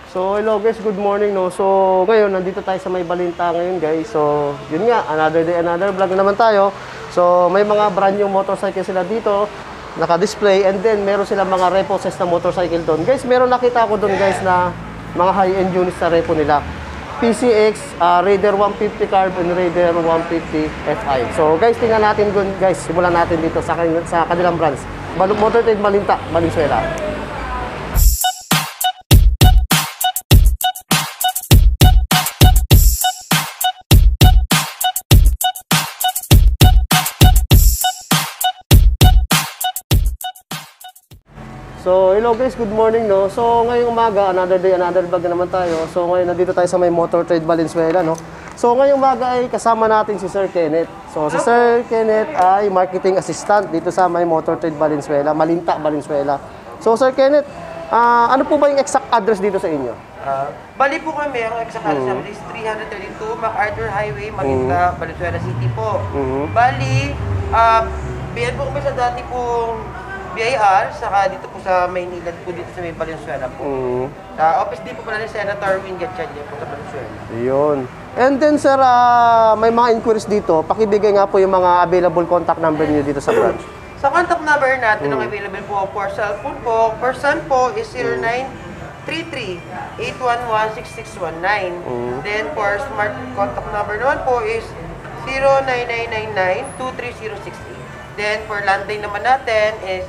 So hello guys, good morning no. So ngayon nandito tayo sa May Balinta ngayon guys. So yun nga, another day, another vlog na naman tayo. So may mga brand new motorcycle sila dito naka-display, and then meron sila mga repo sets na motorcycle doon. Guys, meron nakita ako doon guys na mga high-end units sa repo nila. PCX, Raider 150 Carb and Raider 150 FI. So guys, tingnan natin doon guys. Simulan natin dito sa kanilang brands. Motor Trade Balinta, Valenzuela. So, hello guys, good morning no. So, ngayong umaga, another day, another vlog na naman tayo. So, ngayon nandito tayo sa may Motor Trade Valenzuela no. So, ngayong umaga ay kasama natin si Sir Kenneth. So, si Sir Kenneth ay marketing assistant dito sa may Motor Trade Valenzuela, Malinta, Valenzuela. So, Sir Kenneth, ano po ba yung exact address dito sa inyo? Bali po kami, ang exact address namin is 332 MacArthur Highway, Malinta, Valenzuela City po. Bali, biyan po kami sa dati pong BIR, saka dito po sa Maynila, po dito sa may Valenzuela po. Sa office din po pala ni Senator Win Gatchalian po sa Valenzuela. Yun. And then sir, may mga inquiries dito. Pakibigay nga po yung mga available contact number niyo dito sa branch. Sa contact number natin, ang available po for cellphone po, person po is 0933-811-6619. Then for smart contact number naman po is 0999923068. Then for landline naman natin is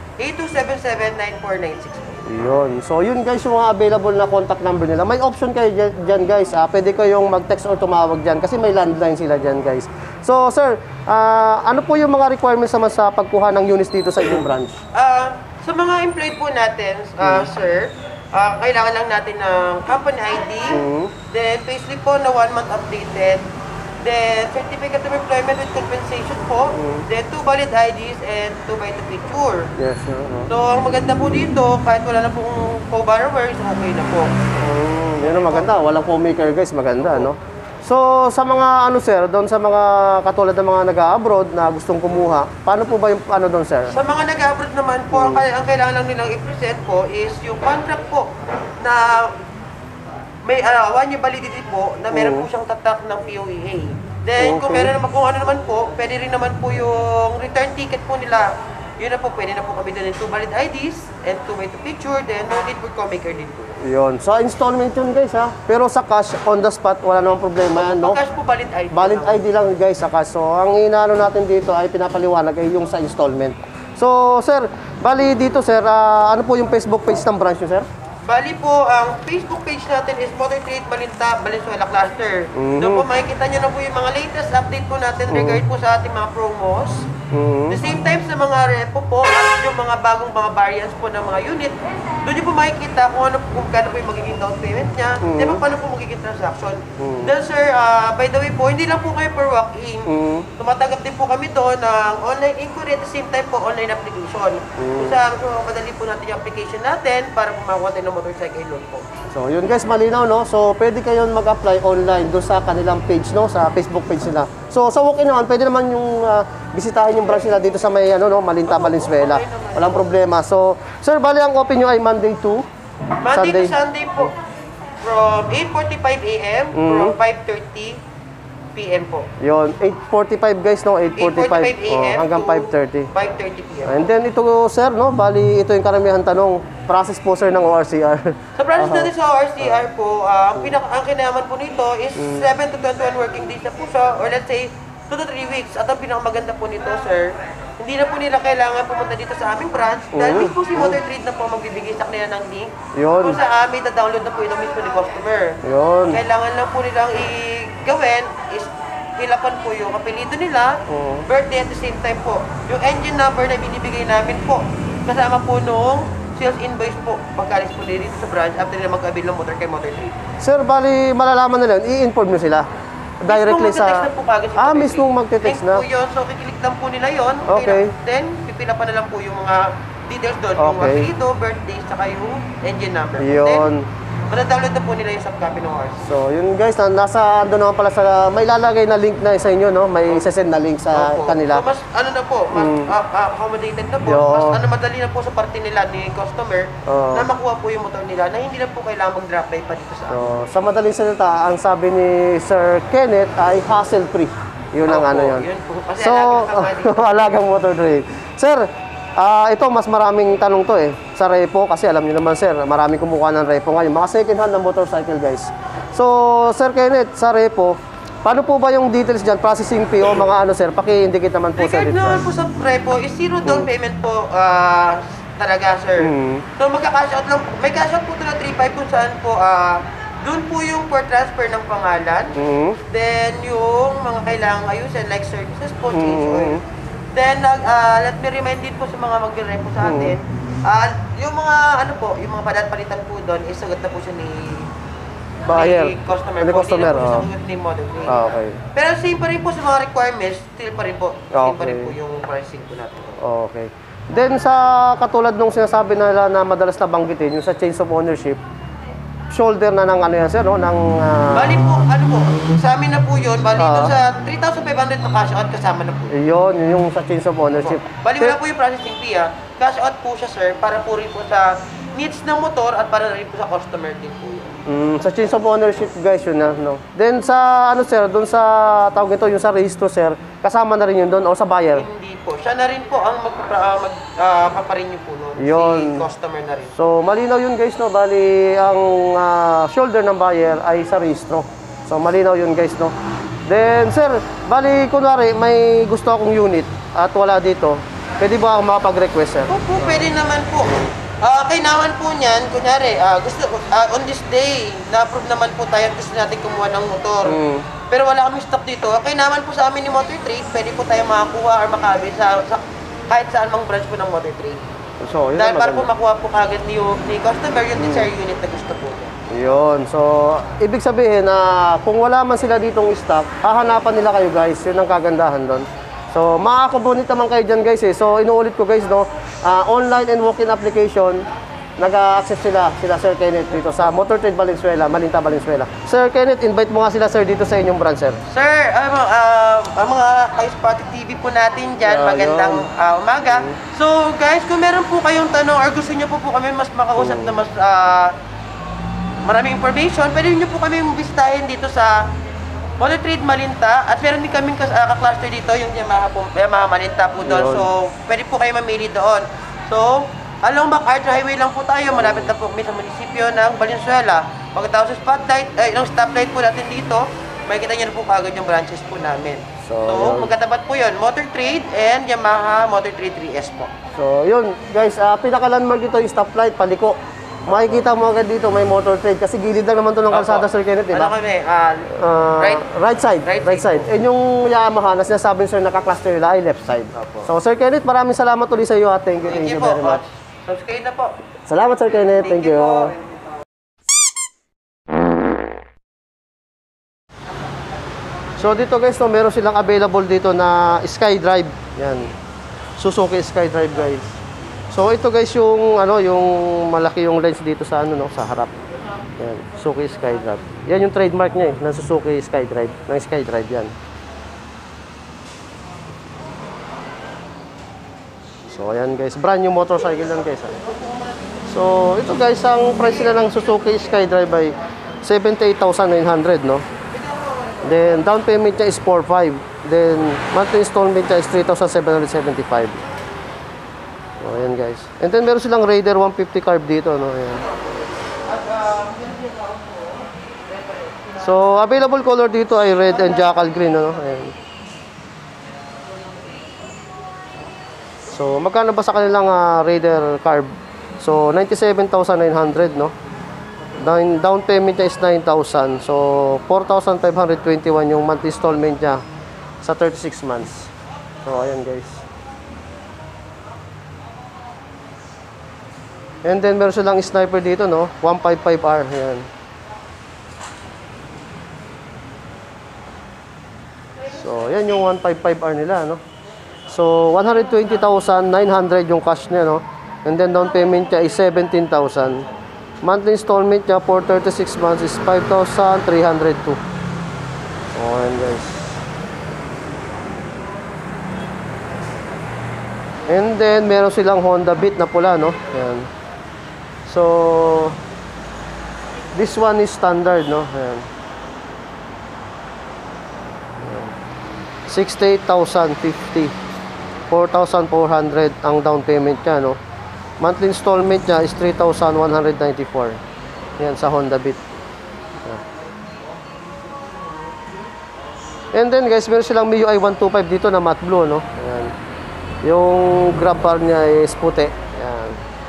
8277-9496. Yun. So, yun guys, yung mga available na contact number nila. May option kayo dyan guys. Pwede kayong mag-text or tumawag dyan kasi may landline sila dyan guys. So, sir, ano po yung mga requirements naman sa pagkuha ng units dito sa inyong branch? Sa mga employed po natin, sir, kailangan lang natin ng company ID, then payslip po na 1 month updated, then certificate of employment with compensation po, then 2 valid IDs and 2 by 2 picture. Yes, So, ang maganda po dito, kahit wala na pong co-borrowers, okay na po. Yan ang maganda. Walang co-maker guys. Maganda, no? So, sa mga ano sir, doon sa mga katulad ng mga nag-abroad na gustong kumuha, paano po ba yung ano doon sir? Sa mga nag-abroad naman po, ang kailangan lang nilang i-present po is yung contract po na may 1 year validity po na meron po siyang tatak ng POEA. Then kung meron naman kung ano naman po, pwede rin naman po yung return ticket po nila. Yun na po, pwede na po kami doon ng 2 valid IDs and 2 by 2 picture, then no need for co-maker din po. Yun. Sa installment yun guys ha. Pero sa cash, on the spot, wala namang problema yan, no? Cash po, valid ID. Valid ID lang guys sa cash. So, ang inaano natin dito ay pinapaliwanag ay yung sa installment. So, sir, bali dito sir, ano po yung Facebook page ng branch nyo sir? Bali po, ang Facebook page natin is Motor Trade Balinta, Valenzuela Cluster. Doon po makikita nyo na po yung mga latest update po natin regard po sa ating mga promos. The same time sa mga repo po, at yung mga bagong mga variants po ng mga unit, doon nyo po makikita kung ano kung kano po yung magiging down payment niya, di ba paano po magiging transaction. Then sir, by the way po, hindi lang po kayo per walk-in. Tumatanggap din po kami doon ng online inquiry at the same time po online application. Kung saan madali po natin yung application natin para pumakuha tayo ng motorcycle loan po. So, yun guys, malinaw, no? So, pwede kayong mag-apply online doon sa kanilang page, no? Sa Facebook page nila. So, sa walk-in naman, pwede naman yung bisitahin yung branch nila dito sa may, ano, no? Malinta, Valenzuela. Walang problema. So, sir, bali ang open nyo ay Monday to Monday to Sunday po. From 8:45 AM from 5:30 PM po. Yun, 8:45 guys, no? 8:45 AM hanggang to 5:30. 5:30 PM. And then ito sir, no? Bali ito yung karamihan tanong, process po sir ng ORCR. Sa process natin sa ORCR po, ang kinayaman po nito is 7 to 21 working days na po siya, or let's say 2 to 3 weeks. At ang pinakamaganda po nito, sir, hindi na po nila kailangan pumunta dito sa aming branch dahil mismo si Motor Trade na po magbibigay sa kanila ng link. Yun. Kung sa amin, na-download na po ito mismo ni customer. Yun. Kailangan lang po nilang i-gawin is hilapan po yung apelido nila, birthday at the same time po. Yung engine number na binibigay namin po, kasama po nung sales invoice po, pagkalis po dito sa branch after nila mag-avail ng motor kay Motor Trade. Sir, bali malalaman nila, i-inform nyo sila. Directly sa... mismong magte-text na. Po yun. So, kikilik lang po nila yun. Okay. Then, pipila pa na lang po yung mga details doon. Yung apelido, birthday, saka yung engine number. Yun. Then, madadownload na po nila yung soft copy ng RC. So, yun guys, nasa ando naman pala sa, may lalagay na link na sa inyo, no? May sesend na link sa Opo. kanila. So, mas ano na po, mas accommodated na po. Yo. Mas ano, madali na po sa parte nila ni customer na makuha po yung motor nila na hindi na po kailangan mag-drop by pa dito sa amin. So, sa madaling salita, ang sabi ni Sir Kenneth ay hassle-free. Yun ang Opo, ano yun. yun po. Kasi So, alagang dito. alagang motor trade. Sir, ito mas maraming tanong to sa repo kasi alam niyo naman sir, maraming kumukuha ng repo ngayon. Mga second hand na motorcycle guys. So, Sir Kenneth, sa repo, paano po ba yung details dyan? Processing fee o mga ano sir? Paki-indicate naman po sir. Regard naman po sa repo, is zero down payment po talaga sir. So magka-cash out lang, may cash out po ito na 3.5 kung saan po doon po yung for transfer ng pangalan. Then yung mga kailangang ayusin like services po, change oil. Then let me remind din po sa mga magre-repo sa atin, yung mga ano po, yung mga padat-palitan po doon is sagot na po siya ni Buyer. ni customer Ni po, customer, hindi na po oh. sagot ni model trade. Okay. Pero same pa rin po sa mga requirements, still pa rin po. Same pa rin Okay. po yung pricing po natin. Okay. Then sa katulad nung sinasabi nila na madalas na banggitin, yung sa change of ownership, shoulder na ng ano yan sir, no? Ng, Bali po, ano po, sa amin na po yun, bali doon sa 3,500 na cash out kasama na po. yun, yung sa change of ownership. Bali wala po yung processing fee cash out po siya sir, para po rin po sa needs ng motor at para rin po sa customer din po yun. Sa change of ownership guys yun na, no? Then sa ano sir, doon sa tawag ito, yung sa registro sir, kasama na rin yun doon o sa buyer? Hindi po, siya na rin po ang magpaparenew po nun. Yun. Si customer na rin. So malinaw yun guys, no? Bali ang shoulder ng buyer ay sa registro. So malinaw yun guys, no? Then sir, bali kunwari may gusto akong unit at wala dito, pwede ba akong makapag-request sir? Opo, pwede naman po. Kailangan po niyan, kunyari, gusto, on this day, na-approve naman po tayo at gusto natin kumuha ng motor. Pero wala kami stock dito. Kailangan po sa amin ni Motor Trade, pwede po tayo makakuha or makabi sa kahit saan mang branch po ng Motor Trade. So, yun Dahil ang para po maganda. makuha po kagad ni customer yung desire unit na gusto po niya. Yun. So, ibig sabihin na kung wala man sila ditong stock, hahanapan nila kayo guys. Yun ang kagandahan doon. So, makakabunit naman kayo dyan guys So, inuulit ko guys, no? Online and walk-in application, nag-access sila Sir Kenneth dito sa Motor Trade Valenzuela, Malinta, Valenzuela. Sir Kenneth, invite mo nga sila sir dito sa inyong branch sir. Sir, ang mga Spotted TV po natin dyan, magandang umaga. So guys, kung meron po kayong tanong or gusto nyo po kami mas makausap na mas maraming information, pwede nyo po kami bisitahin dito sa Motor Trade Malinta at meron din kaming ka-cluster dito, yung Yamaha Malinta po doon. Yun. So, pwede po kayo mamili doon. So, along MacArthur Highway lang po tayo, malapit na po kami sa munisipyo ng Valenzuela. Pagkatapos sa yung stoplight po natin dito, makikita nyo na po kagad yung branches po namin. So, yun. magkatapat po yun, Motor Trade and Yamaha Motor Trade 3S po. So, yun guys, pinaka-landmark dito yung stoplight, paliko. Makikita mo agad dito may Motor Trade kasi gilid lang naman to ng kalsada Sir Kenneth, di ba? Ano kami, Right side. Right side. And yung Yamaha na sinasabi sir naka-cluster nila ay left side. Opo. So Sir Kenneth, maraming salamat ulit sa iyo at thank you Thank you po. very much. Subscribe na po. Salamat Sir Kenneth, thank you. po. So dito guys, no, meron silang available dito na SkyDrive. Yan. Suzuki SkyDrive guys. So ito guys yung ano, yung malaki yung lens dito sa ano no, sa harap. Yan, Suzuki SkyDrive. Yan yung trademark niya ng Suzuki SkyDrive, ng SkyDrive yan. So ayan guys, brand new motorcycle yan guys. So ito guys, ang price nila ng Suzuki SkyDrive ay 78,900 no. Then down payment niya is 4,500. Then monthly installment niya is 3,775. So ayan guys. And then meron silang Raider 150 carb dito no. Ayan. So available color dito ay red and jackal green no. Ayan. So magkano ba sa kanilang Raider carb? So 97,900 no. Down payment niya is 9,000. So 4,521 yung monthly installment niya sa 36 months. So ayan guys. And then meron silang sniper dito no, 155R. Ayan. So yan yung 155R nila no. So 120,900 yung cash niya no. And then down payment niya is 17,000. Monthly installment niya for 36 months is 5,302. Oh, ayan guys. And then, meron silang Honda Beat na pula, no? Ayan. So, this one is standard, no? Ayan. 68,050. 4,400 ang down payment niya, no? Monthly installment niya is 3,194. Ayan, sa Honda Beat. Ayan. And then, guys, meron silang MIUI 125 dito na matte blue, no? Ayan. Yung grab bar niya is puti. Ayan.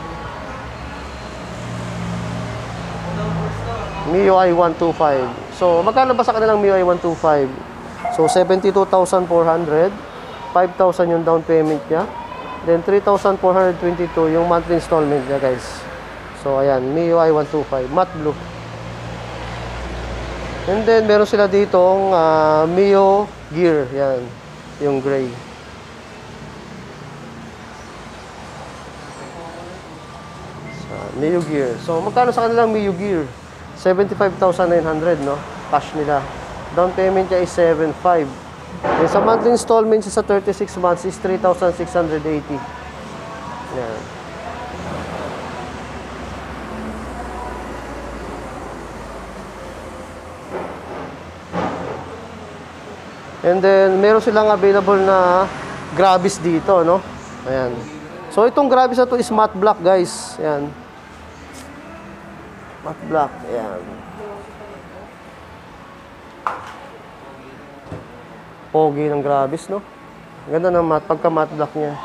MIUI 125. So, magkano ba sa kanilang MIUI 125? So, 72,400. 5,000 yung down payment niya. Then, 3,422 yung monthly installment niya, guys. So, ayan. MIUI 125. Matte blue. And then, meron sila ditong Mio Gear. Yan. Yung gray. Mio Gear. So, magkano sa kanilang Mio Gear? 75,900, no? Cash nila. Down payment niya is 7,500. And sa monthly installment sa 36 months is 3,680. Yan. And then, meron silang available na Gravis dito, no? Ayan. So, itong Gravis na to is matte black, guys. Ayan. Matte black. Ayan. Pogi ng Gravis, no? Ganda ng matte, pagka matte black niya.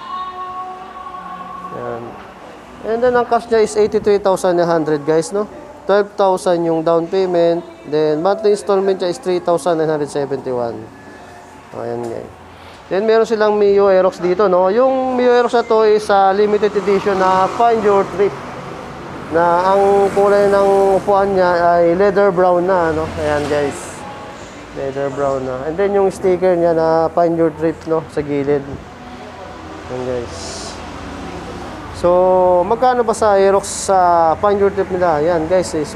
Ayan. And then, ang cash niya is 83,100, guys, no? 12,000 yung down payment. Then, monthly installment niya is 3,971. Ayan, guys. Then, meron silang Mio Aerox dito, no? Yung Mio Aerox na to is limited edition na Find Your Trip. Na ang kulay ng upuan niya ay leather brown na, no? Ayan, guys. Leather brown na. And then, yung sticker niya na Find Your Trip, no? Sa gilid. Ayan, guys. So, magkano ba sa Aerox sa Find Your Trip nila? Ayan, guys, is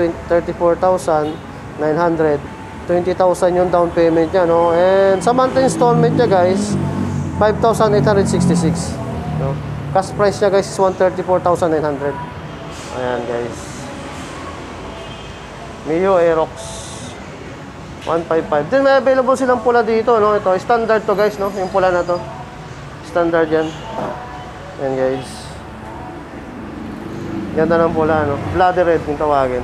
134,900. 20,000 yung down payment niya, no? And sa monthly installment niya, guys, 5,866. No? Cash price niya, guys, is 134,900. Ayan, guys. Mio Aerox 155. Then may available silang pula dito, no? Ito, standard to, guys, no? Yung pula na to. Standard yan. Ayan, guys. Ganda ng pula, no? Bloody red yung tawagin.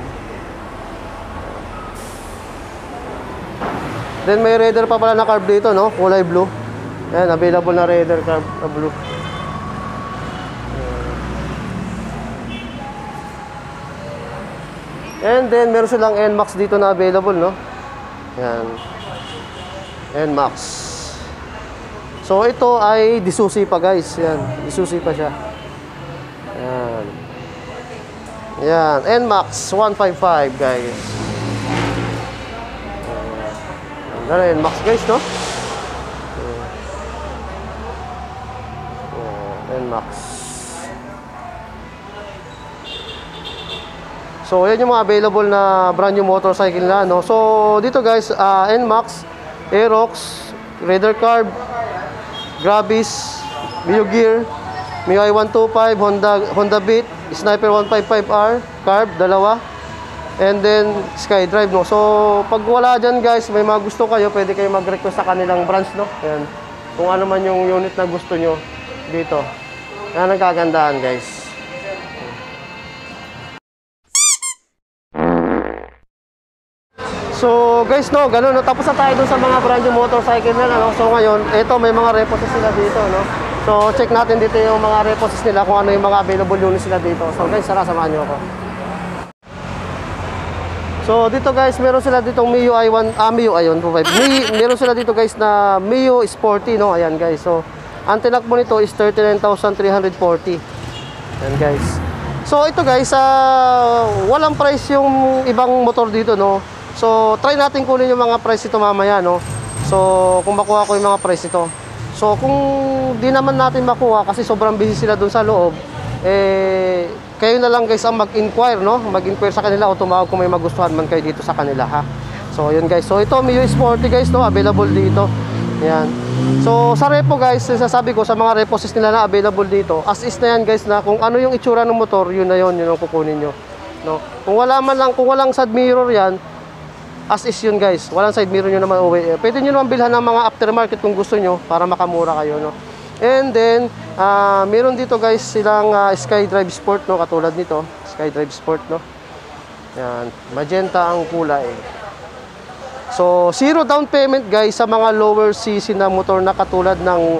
Then may Raider pa pala na carb dito, no? Kulay blue. Ayan, available na Raider carb na blue. And then meron silang NMAX dito na available, no? Ayan. NMAX. So ito ay disusi pa, guys. Ayan, disusi pa siya. Ayan. Ayan, NMAX 155, guys. Ayan, NMAX, guys, no? NMAX. So, yan yung mga available na brand new motorcycle na, no? So, dito, guys, NMAX, Aerox, Raider Carb, Gravis, Mio Gear, MIUI 125, Honda Beat, Sniper 155R, Carb, dalawa. And then, SkyDrive, no? So, pag wala dyan, guys, may mga gusto kayo, pwede kayo mag-request sa kanilang branch, no? Ayan. Kung ano man yung unit na gusto nyo dito. Yan ang kagandahan, guys. So, guys, no? Ganun, no? Tapos na tayo dun sa mga brand new motorcycle na, no? So, ngayon, eto, may mga reposes sila dito, no? So, check natin dito yung mga reposes nila, kung ano yung mga available units sila dito. So, guys, samahan nyo ako. So dito, guys, meron sila ditong MIUI 125. Meron sila dito, guys, na Mio Sporty, no? Ayan, guys. So ang tinakbo nito is 39,340. Ayan, guys. So ito, guys, walang price yung ibang motor dito, no? So try natin kunin yung mga price ito mamaya, no? So kung makuha ko yung mga price ito. So kung di naman natin makuha kasi sobrang busy sila dun sa loob, kayo na lang guys ang mag-inquire, no? Mag-inquire sa kanila o tumawag kung may magustuhan man kayo dito sa kanila, ha. So yun guys. So ito Mio Sporty guys, no, available dito. Yan. So sa repo guys, sasabi ko sa mga repos nila na available dito, as is na yan guys, na kung ano yung itsura ng motor, yun na yun ang kukunin nyo, no? Kung wala man lang, kung walang side mirror yan, as is yun guys, walang side mirror nyo naman uwi. Pwede nyo naman bilhan ng mga aftermarket kung gusto nyo para makamura kayo, no? And then meron dito guys silang SkyDrive Sport, no, katulad nito, SkyDrive Sport, no. Yan, magenta ang kulay. So, 0 down payment guys sa mga lower cc na motor na katulad ng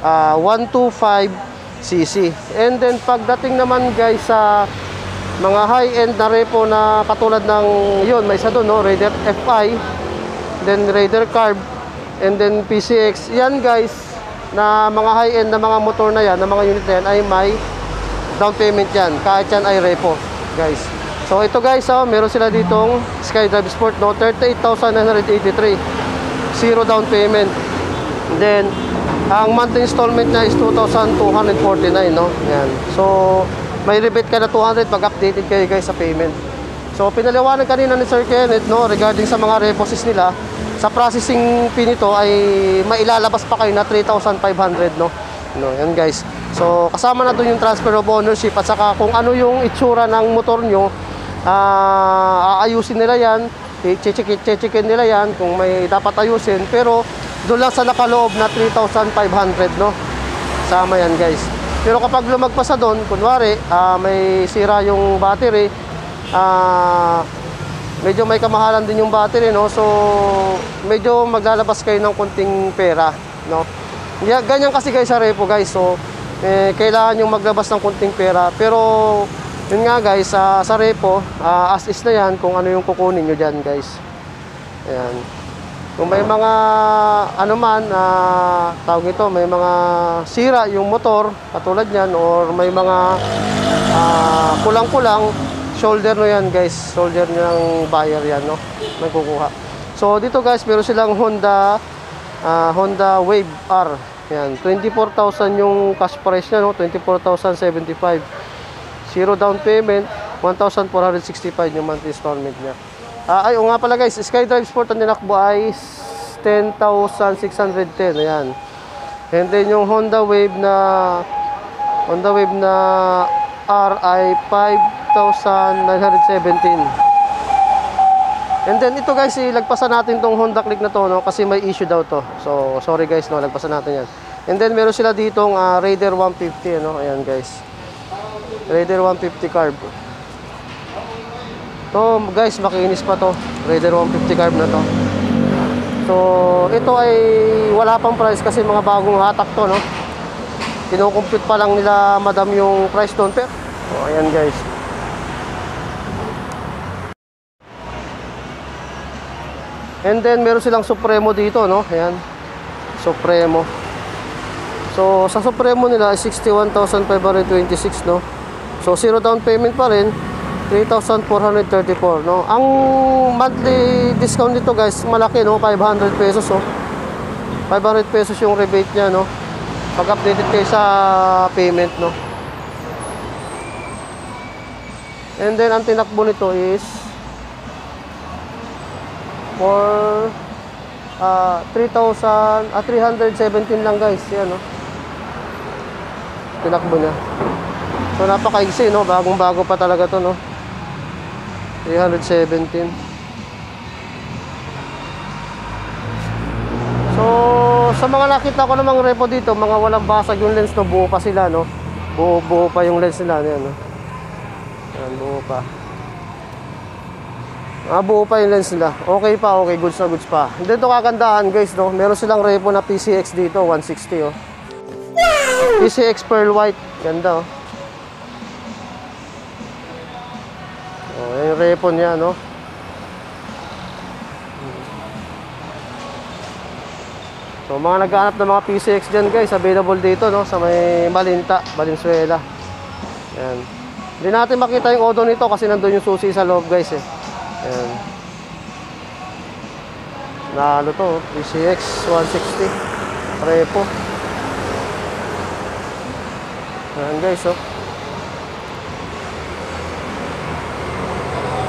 125cc. And then pagdating naman guys sa mga high-end na repo na katulad ng yun, may isa doon, no, Raider FI, then Raider Carb, and then PCX. Yan guys, na mga high-end na mga motor na yan, na mga unit na yan, ay may down payment yan. Kahit yan ay repo guys. So ito guys, meron sila ditong SkyDrive Sport, no, 38,983, 0 down payment. Then ang monthly installment niya is 2,249, no. Yan. So may rebate ka na 200 pag updated kayo guys sa payment. So pinaliwanag kanina ni Sir Kenneth, no, regarding sa mga reposes nila, sa processing fee nito ay mailalabas pa kayo na 3,500, no. No, yan guys. So kasama na doon yung transfer of ownership at saka kung ano yung itsura ng motor nyo. Aayusin nila yan, check-in nila yan kung may dapat ayusin, pero doon lang sa nakaloob na 3,500, no, sama yan guys. Pero kapag lumagpas na doon, kunwari may sira yung battery, medyo may kamahalan din yung battery, no, so medyo maglalabas kayo ng konting pera, no. Ganyan kasi guys sa repo guys. So kailangan yung maglabas ng konting pera, pero yun nga guys, sa repo, as is na yan kung ano yung kukunin nyo dyan guys. Ayan. Kung may mga ano man, tawag ito, may mga sira yung motor, katulad yan, or may mga kulang-kulang, shoulder no yan guys, shoulder ng buyer yan, no, may kukuha. So dito guys, meron silang Honda Wave R. Yan, 24,000 yung cash price niya, no, 24,075. 0 down payment, 1,465 yung monthly installment niya. Ay, nga pala guys, SkyDrive Sport ang tinakbo ay 10,610. Ayan. And then yung Honda Wave na R ay 5,917. And then ito guys, ilagpasan natin tong Honda Click na to, no, kasi may issue daw to. So sorry guys, no, lagpasan natin yan. And then meron sila ditong Raider 150, no. Ayan guys, Raider 150 carb. To guys, makinis pa to, Raider 150 carb na to. So ito ay wala pang price kasi mga bagong hatak to, no. Kino-compute pa lang nila madam yung price doon. Pero ayan guys. And then meron silang Supremo dito, no. Ayan, Supremo. So sa Supremo nila ay 61,526, no. So 0 down payment pa rin, 3,434, no. Ang monthly discount nito guys, malaki, no, 500 pesos, oh. 500 pesos yung rebate niya, no, pag updated kayo sa payment, no. And then ang tinakbo nito is for 317 lang guys, yan, no, tinakbo niya. So napakaigsi, no, bagong-bago pa talaga to, no. 317. So sa mga nakita ko namang repo dito, mga walang basag yung lens, no, buo pa sila, no. Buo pa yung lens nila, yan, no. Yan, buo pa. Buo pa yung lens nila. Okay pa, okay, goods na goods pa. Dito kagandahan guys, no, meron silang repo na PCX dito, 160, oh. PCX Pearl White, ganda, oh. Yung repo niya, no. So mga naghahanap ng mga PCX dyan guys, available dito, no, sa may Malinta, Valenzuela. Yan. Hindi natin makita yung odo nito kasi nandun yung susi sa loob guys, eh. Yan. Nalo to, PCX 160 repo. Yan guys, oh.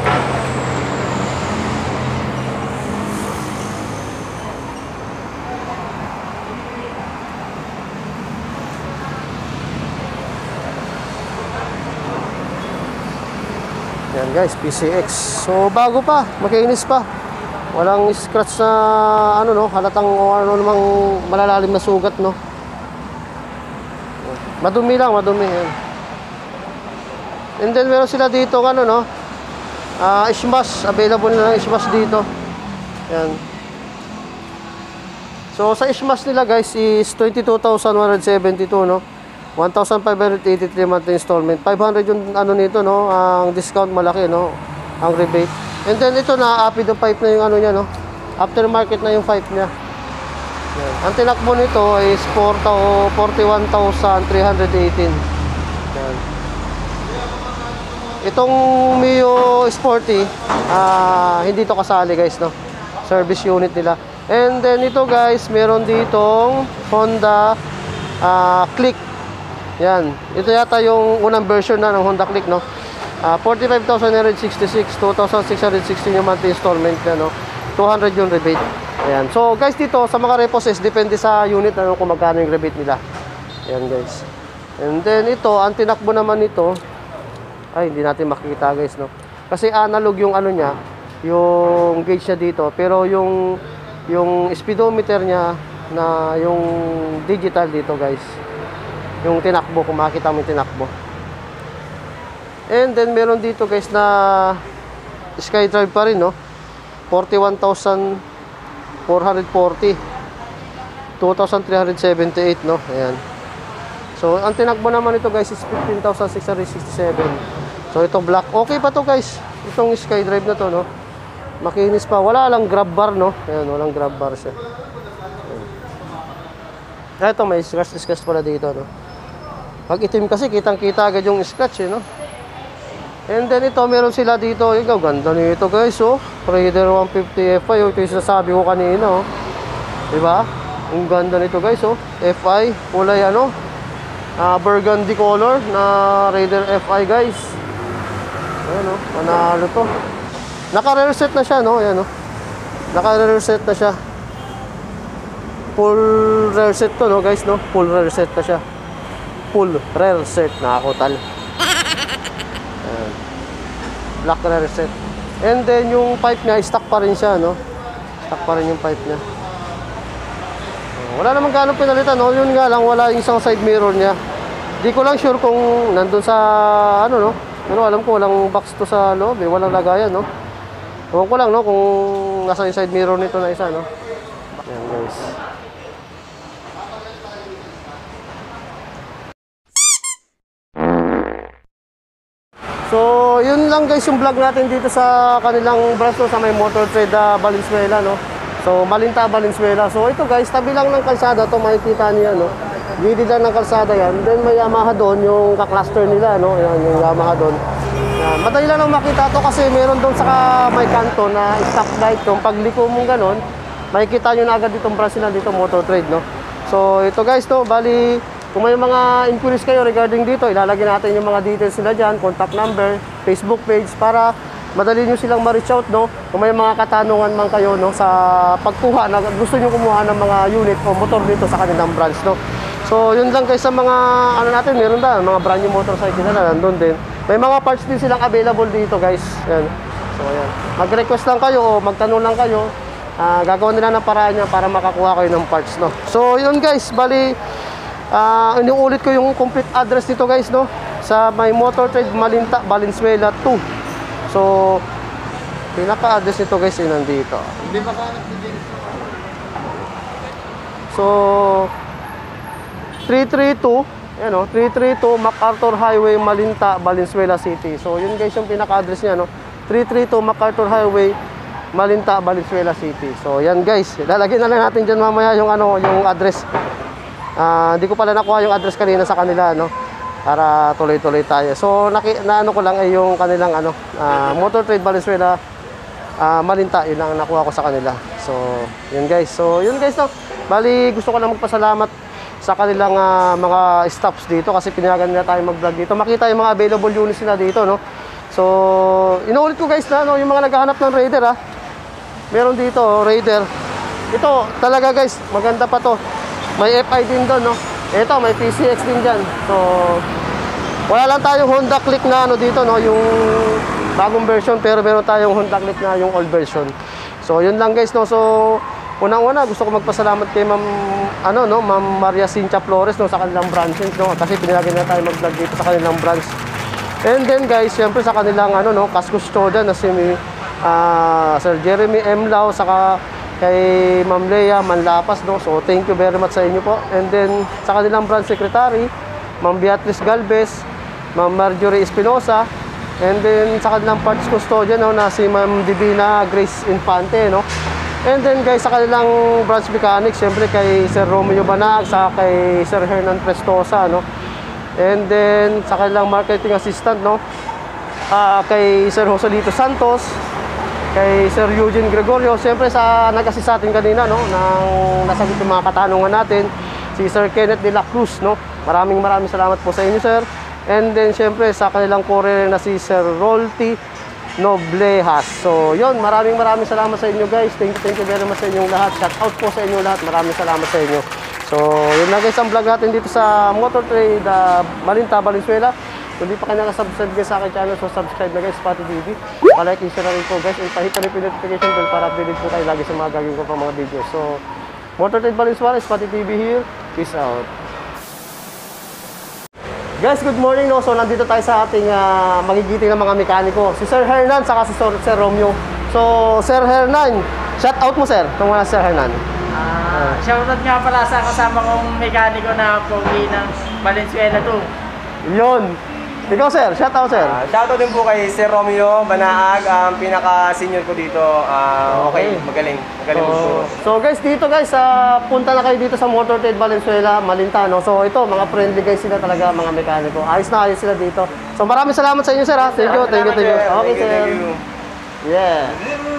Yan guys, PCX. So bago pa, makinis pa. Walang scratch na ano no, halatang o ano namang malalalim na sugat no. Madumi lang, madumi yan. And then meron sila dito ano no, smash, available na lang smash dito. Yan. So sa smash nila guys is 22,172 no. 1,583 monthly installment. 500 yung ano nito no, ang discount malaki no, ang rebate. And then ito na apido pipe na yung ano niya no. Aftermarket na yung pipe niya. Yan. Ang tinakbo nito is 41,318. Yan. Itong Mio Sporty, hindi to kasali guys no. Service unit nila. And then ito guys, meron ditong Honda Click. Yan. Ito yata yung unang version na ng Honda Click, no? 45,966, 2,616 yung monthly installment na, no? 200 yung rebate. Ayan. So, guys, dito sa mga reposes, depende sa unit ano, kung magkano yung rebate nila. Ayan, guys. And then, ito, ang tinakbo naman nito, ay, hindi natin makikita, guys, no? Kasi analog yung ano niya, yung gauge niya dito. Pero yung speedometer niya na yung digital dito, guys. Yung tinakbo, kung makikita mo yung tinakbo. And then meron dito guys na SkyDrive pa rin no, 41,440, 2,378 no, ayan. So ang tinakbo naman ito guys is 15,667. So ito black, okay pa to guys, itong SkyDrive na to no, makinis pa, wala lang grab bar no, ayan, walang grab bar siya. Ayan. Ito may scratch pala dito no. Pag itim kasi, kitang-kita agad yung scratch, eh, no? And then ito, meron sila dito. Ikaw, ganda nito guys, oh. Raider 150 FI, oh. Ito yung sinasabi ko kanina, oh. Diba? Ang ganda nito guys, oh. FI, kulay ano? Burgundy color na Raider FI guys. Ayan, oh. Manalo to. Naka-reset na siya, no? Ayan, oh. Naka-reset na siya. Full reset to, no guys, no? Full reset na siya. Full rare set na kotal. Black rare set. And then yung pipe niya stock pa rin siya no. Stock pa rin yung pipe niya. Wala namang gaano pinalitan no. Yun nga lang wala yung isang side mirror niya. Di ko lang sure kung nandun sa ano no. Pero alam ko walang box to sa loob, eh. Walang lagayan no. Ewan ko lang no kung nasa yung side mirror nito na isa no. Ayan guys. So, yun lang guys yung vlog natin dito sa kanilang branch no, sa may Motor Trade Valenzuela no. So, Malinta, Valenzuela. So, ito guys, tabi lang ng kalsada to, makikita niyo no. Gilid lang ng kalsada yan. Then may Yamaha doon, yung ka-cluster nila no. Yan, yung Yamaha doon. Yan. Madali lang nang makita to kasi meron doon sa may kanto na stop light. Kung pagliko mong ganon, makikita nyo na agad ditong branch nila dito, Motor Trade no. So, ito guys no, bali kung may mga inquiries kayo regarding dito, ilalagay natin yung mga details nila dyan, contact number, Facebook page, para madali nyo silang ma-reach out, no? Kung may mga katanungan man kayo, no, sa pagkuha, na gusto nyo kumuha ng mga unit o motor dito sa kanilang branch, no? So, yun lang guys sa mga, ano natin, meron na, mga brand new motorcycle na nandun din. May mga parts din silang available dito, guys. Yan. So, ayan. Mag-request lang kayo o magtanong lang kayo. Gagawin nila ng paraan niya para makakuha kayo ng parts, no? So, yun guys, bali, inuulit ko yung complete address dito guys no, sa may Motor Trade Malinta, Valenzuela 2. So pinaka-address nito guys ay nandito. Hindi ba kanap din? So 332, yan no, 332 MacArthur Highway, Malinta, Valenzuela City. So yun guys yung pinaka-address niya no, 332 MacArthur Highway, Malinta, Valenzuela City. So yan guys, lalagyan na lang natin dyan mamaya yung ano, yung address. Hindi ko pala nakuha yung address kanina sa kanila no, para tuloy-tuloy tayo. So naano ko lang ay yung kanilang ano, Motor Trade Valenzuela Malinta, yun lang nakuha ko sa kanila. So yun guys. So yun guys no. Bali gusto ko lang magpasalamat sa kanilang mga staffs dito kasi pinayagan nila tayo mag-vlog dito. Makita yung mga available units nila dito no. So, inuulit ko guys na yung mga naghahanap ng Raider meron dito, Raider. Ito, talaga guys, maganda pa to. May FI din doon, no? Ito, may PCX din dyan. So, wala lang tayong Honda Click na dito, no? Yung bagong version, pero meron tayong Honda Click na yung old version. So, yun lang guys, no? So, unang-una, gusto ko magpasalamat kay Ma'am Maria Cynthia Flores, no? Sa kanilang branches, no? Kasi pinilagyan na tayo mag-vlog dito sa kanilang branch. And then guys, siyempre sa kanilang cash custodian na si Sir Jeremy M. Lau, saka kay Ma'am Lea Manlapas, no? So thank you very much sa inyo po. And then sa kanilang branch secretary, Ma'am Beatrice Galvez, Ma'am Marjorie Espinosa, and then sa kanilang parts custodian, no, na si Ma'am Divina Grace Infante, no? And then guys, sa kanilang branch mechanics, siyempre kay Sir Romeo Banag, saka kay Sir Hernan Prestosa, no? And then sa kanilang marketing assistant, no, kay Sir Joselito Santos, kay Sir Eugene Gregorio, siyempre sa nag-assist sa atin kanina, no, nang nasagot yung mga katanungan natin, si Sir Kenneth de la Cruz, no. Maraming salamat po sa inyo, sir. And then siyempre sa kanilang courier na si Sir Rolty Noblejas. So yun, maraming salamat sa inyo guys. Thank you very much sa inyong lahat. Shout out po sa inyong lahat. Maraming salamat sa inyo. So, yun lang guys ang vlog natin dito sa Motor Trade Malinta, Valenzuela. Kung di pa kayo nakasubscribe guys sa aking channel, so subscribe na guys, Spotty TV. Palike, share na rin po guys, and pahit na rin po yung notification bell para updated po tayo lagi sa mga gagawin ko pa mga videos. So, Motor Trade Valenzuela, Spotty TV here. Peace out. Guys, good morning, no? So, nandito tayo sa ating magigiting ng mga mekaniko. Si Sir Hernan, saka si Sir Romeo. So, Sir Hernan, shout out mo sir, itong mga Sir Hernan. Shoutout nga pala sa kasama kong mekaniko na pogi ng Valenzuela to. Yun. Ikaw sir, shout out sir. Shoutout din po kay Sir Romeo Banaag, ang pinaka-senior ko dito. Okay, magaling po. So guys, dito guys, punta na kayo dito sa Motor Trade Valenzuela, Malinta, no? So ito, mga friendly guys sila talaga, mga mekaniko. Ayos na ayos sila dito. So maraming salamat sa inyo sir. Thank you. Okay sir. Yeah.